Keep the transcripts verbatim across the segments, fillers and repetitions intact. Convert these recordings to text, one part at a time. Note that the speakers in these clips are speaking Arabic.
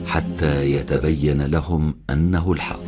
حتى يتبين لهم أنه الحق.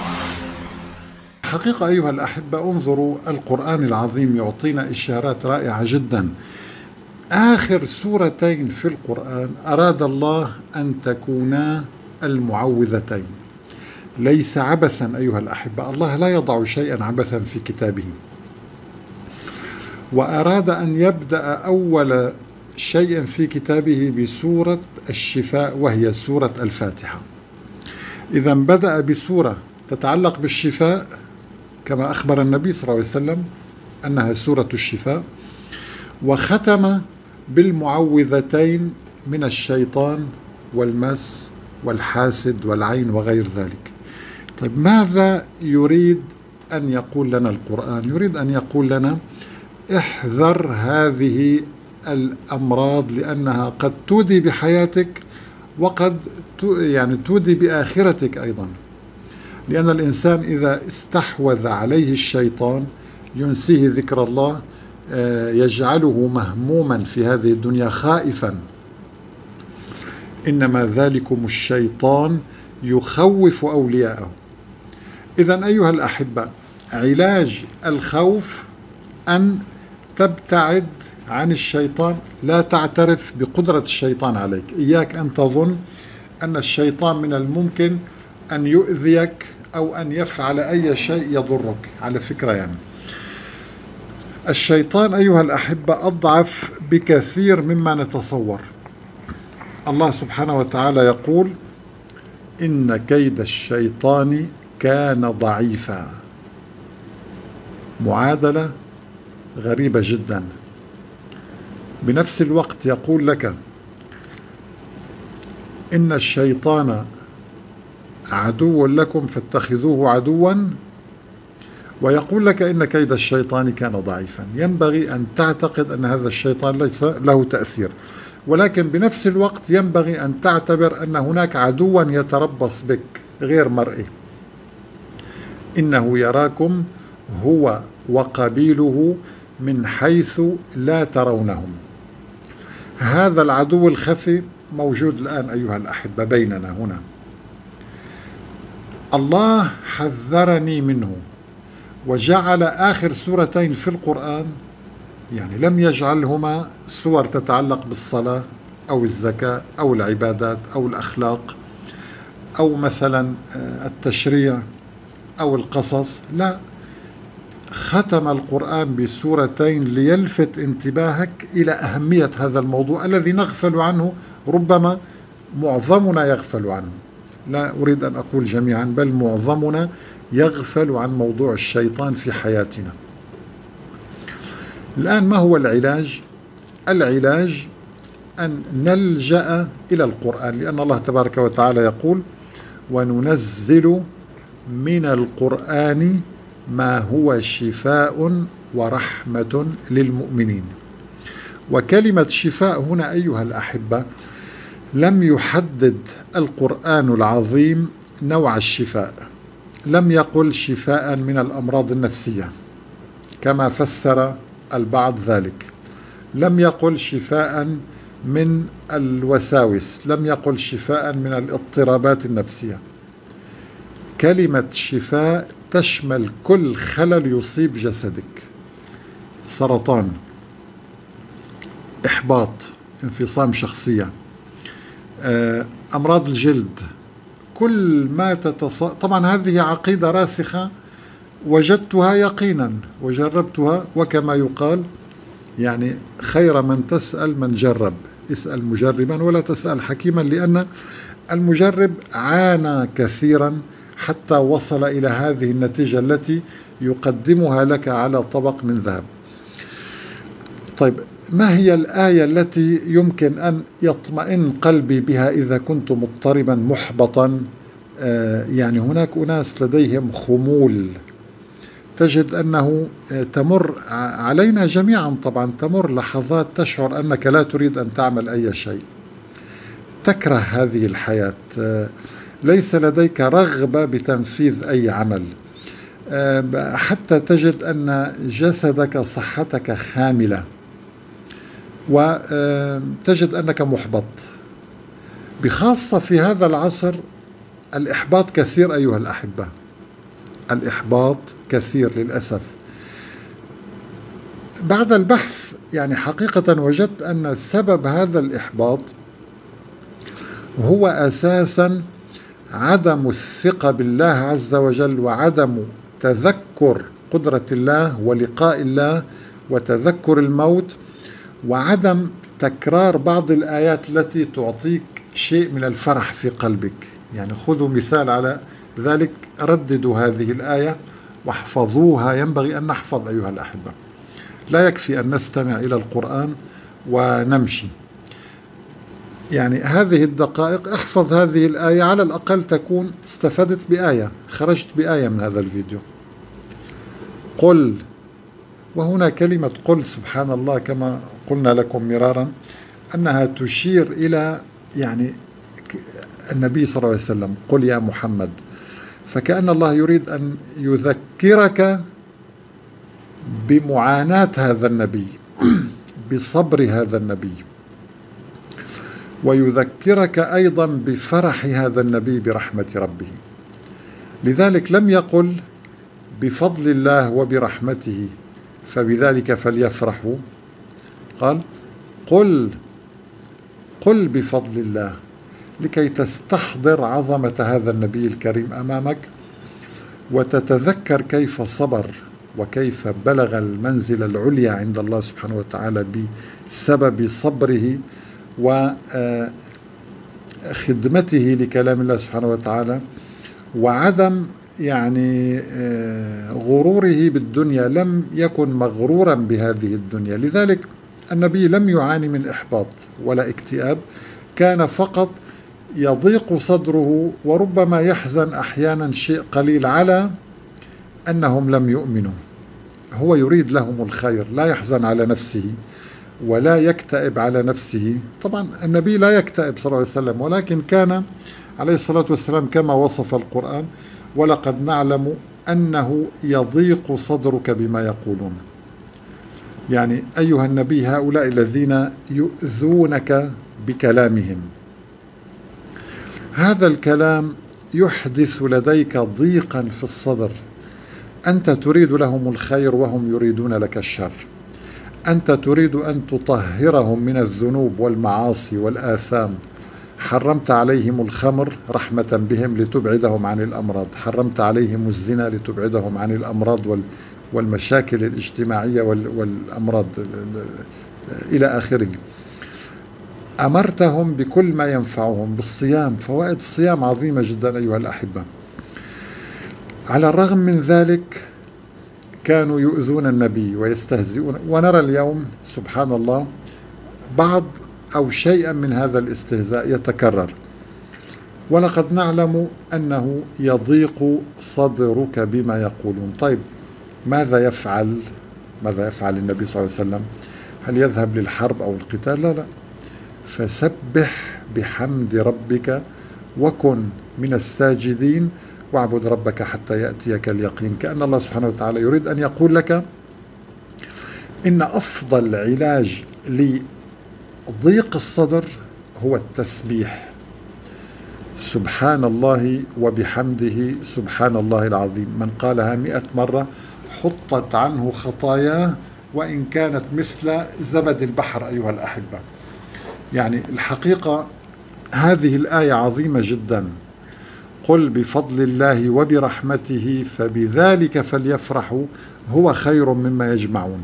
حقيقة أيها الأحبة، انظروا القرآن العظيم يعطينا إشارات رائعة جدا. آخر سورتين في القرآن أراد الله أن تكونا المعوذتين. ليس عبثا أيها الأحبة، الله لا يضع شيئا عبثا في كتابه، وأراد أن يبدأ أول شيء في كتابه بسورة الشفاء وهي سورة الفاتحة. إذا بدأ بسورة تتعلق بالشفاء كما أخبر النبي صلى الله عليه وسلم أنها سورة الشفاء، وختم بالمعوذتين من الشيطان والمس والحاسد والعين وغير ذلك. طيب ماذا يريد أن يقول لنا القرآن؟ يريد أن يقول لنا احذر هذه الأمراض لأنها قد تودي بحياتك وقد يعني تودي بآخرتك أيضا، لأن الإنسان إذا استحوذ عليه الشيطان ينسيه ذكر الله، يجعله مهموما في هذه الدنيا خائفا. إنما ذلكم الشيطان يخوف أولياءه. إذن أيها الأحبة، علاج الخوف أن تبتعد عن الشيطان، لا تعترف بقدرة الشيطان عليك. إياك أن تظن أن الشيطان من الممكن أن يؤذيك أو أن يفعل أي شيء يضرك. على فكرة يعني الشيطان أيها الأحبة أضعف بكثير مما نتصور. الله سبحانه وتعالى يقول إن كيد الشيطان كان ضعيفا. معادلة غريبة جدا. بنفس الوقت يقول لك إن الشيطان عدو لكم فاتخذوه عدوا، ويقول لك إن كيد الشيطان كان ضعيفا. ينبغي أن تعتقد أن هذا الشيطان ليس له تأثير، ولكن بنفس الوقت ينبغي أن تعتبر أن هناك عدوا يتربص بك غير مرئي. إنه يراكم هو وقبيله من حيث لا ترونهم. هذا العدو الخفي موجود الآن أيها الأحبة بيننا هنا. الله حذرني منه وجعل آخر سورتين في القرآن، يعني لم يجعلهما سور تتعلق بالصلاة أو الزكاة أو العبادات أو الأخلاق أو مثلا التشريع أو القصص، لا، ختم القرآن بسورتين ليلفت انتباهك إلى أهمية هذا الموضوع الذي نغفل عنه، ربما معظمنا يغفل عنه. لا أريد أن أقول جميعا، بل معظمنا يغفل عن موضوع الشيطان في حياتنا. الآن ما هو العلاج؟ العلاج أن نلجأ إلى القرآن، لأن الله تبارك وتعالى يقول وننزل من القرآن ما هو شفاء ورحمة للمؤمنين. وكلمة شفاء هنا أيها الأحبة لم يحدد القرآن العظيم نوع الشفاء. لم يقل شفاء من الأمراض النفسية كما فسر البعض ذلك، لم يقل شفاء من الوساوس، لم يقل شفاء من الاضطرابات النفسية. كلمة شفاء تشمل كل خلل يصيب جسدك، سرطان، إحباط، انفصام شخصية، أمراض الجلد، كل ما تتص... طبعا هذه عقيدة راسخة وجدتها يقينا وجربتها، وكما يقال يعني خير من تسأل من جرب، اسأل مجربا ولا تسأل حكيما، لأن المجرب عانى كثيرا حتى وصل إلى هذه النتيجة التي يقدمها لك على طبق من ذهب. طيب ما هي الآية التي يمكن أن يطمئن قلبي بها إذا كنت مضطربا محبطا؟ آه يعني هناك أناس لديهم خمول، تجد أنه تمر علينا جميعا طبعا، تمر لحظات تشعر أنك لا تريد أن تعمل أي شيء، تكره هذه الحياة، آه ليس لديك رغبة بتنفيذ أي عمل، آه حتى تجد أن جسدك صحتك خاملة، وتجد أنك محبط بخاصة في هذا العصر الإحباط كثير أيها الأحبة، الإحباط كثير للأسف. بعد البحث يعني حقيقة وجدت أن سبب هذا الإحباط هو أساسا عدم الثقة بالله عز وجل، وعدم تذكر قدرة الله ولقاء الله وتذكر الموت، وعدم تكرار بعض الآيات التي تعطيك شيء من الفرح في قلبك. يعني خذوا مثال على ذلك، رددوا هذه الآية واحفظوها. ينبغي أن نحفظ أيها الأحبة، لا يكفي أن نستمع إلى القرآن ونمشي. يعني هذه الدقائق احفظ هذه الآية، على الأقل تكون استفدت بآية، خرجت بآية من هذا الفيديو. قل، وهنا كلمة قل سبحان الله كما قلنا لكم مرارا أنها تشير إلى يعني النبي صلى الله عليه وسلم، قل يا محمد. فكأن الله يريد أن يذكرك بمعاناة هذا النبي، بصبر هذا النبي، ويذكرك أيضا بفرح هذا النبي برحمة ربه. لذلك لم يقل بفضل الله وبرحمته فبذلك فليفرحوا، قال قل قل بفضل الله، لكي تستحضر عظمة هذا النبي الكريم أمامك، وتتذكر كيف صبر وكيف بلغ المنزلة العليا عند الله سبحانه وتعالى بسبب صبره وخدمته لكلام الله سبحانه وتعالى، وعدم يعني غروره بالدنيا. لم يكن مغرورا بهذه الدنيا. لذلك النبي لم يعاني من إحباط ولا اكتئاب، كان فقط يضيق صدره وربما يحزن أحيانا شيء قليل على أنهم لم يؤمنوا. هو يريد لهم الخير، لا يحزن على نفسه ولا يكتئب على نفسه. طبعا النبي لا يكتئب صلى الله عليه وسلم، ولكن كان عليه الصلاة والسلام كما وصف القرآن: ولقد نعلم أنه يضيق صدرك بما يقولون. يعني أيها النبي، هؤلاء الذين يؤذونك بكلامهم، هذا الكلام يحدث لديك ضيقا في الصدر. أنت تريد لهم الخير وهم يريدون لك الشر. أنت تريد أن تطهرهم من الذنوب والمعاصي والآثام. حرمت عليهم الخمر رحمة بهم لتبعدهم عن الأمراض، حرمت عليهم الزنا لتبعدهم عن الأمراض والمشاكل الاجتماعية والأمراض إلى آخره. أمرتهم بكل ما ينفعهم، بالصيام. فوائد الصيام عظيمة جدا أيها الأحبة. على الرغم من ذلك كانوا يؤذون النبي ويستهزئون، ونرى اليوم سبحان الله بعض أو شيئا من هذا الاستهزاء يتكرر. ولقد نعلم أنه يضيق صدرك بما يقولون. طيب ماذا يفعل ماذا يفعل النبي صلى الله عليه وسلم؟ هل يذهب للحرب أو القتال؟ لا لا فسبح بحمد ربك وكن من الساجدين واعبد ربك حتى يأتيك اليقين. كأن الله سبحانه وتعالى يريد أن يقول لك إن أفضل علاج لضيق الصدر هو التسبيح. سبحان الله وبحمده سبحان الله العظيم، من قالها مئة مرة حطت عنه خطاياه وإن كانت مثل زبد البحر. أيها الأحبة، يعني الحقيقة هذه الآية عظيمة جدا. قل بفضل الله وبرحمته فبذلك فليفرحوا هو خير مما يجمعون.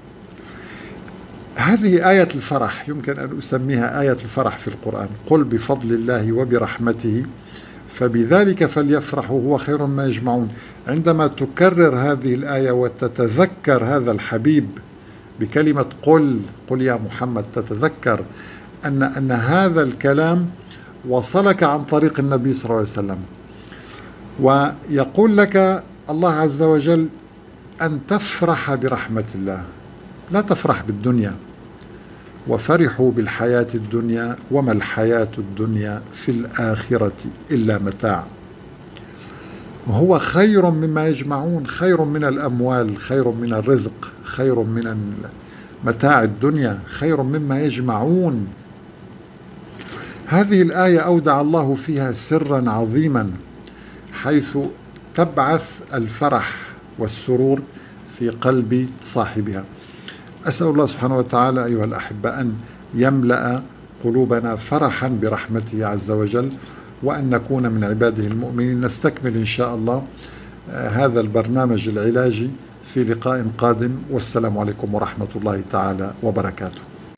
هذه آية الفرح، يمكن أن أسميها آية الفرح في القرآن. قل بفضل الله وبرحمته فبذلك فليفرحوا هو خير مما يجمعون. عندما تكرر هذه الآية وتتذكر هذا الحبيب بكلمة قل قل يا محمد، تتذكر أن أن هذا الكلام وصلك عن طريق النبي صلى الله عليه وسلم، ويقول لك الله عز وجل أن تفرح برحمة الله، لا تفرح بالدنيا. وفرحوا بالحياة الدنيا وما الحياة الدنيا في الآخرة إلا متاع. هو خير مما يجمعون، خير من الأموال، خير من الرزق، خير من متاع الدنيا، خير مما يجمعون. هذه الآية أودع الله فيها سرا عظيما، حيث تبعث الفرح والسرور في قلب صاحبها. أسأل الله سبحانه وتعالى أيها الأحبة أن يملأ قلوبنا فرحا برحمته عز وجل، وأن نكون من عباده المؤمنين. نستكمل إن شاء الله هذا البرنامج العلاجي في لقاء قادم، والسلام عليكم ورحمة الله تعالى وبركاته.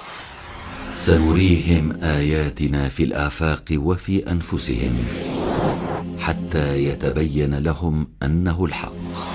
سنريهم آياتنا في الآفاق وفي أنفسهم حتى يتبين لهم أنه الحق.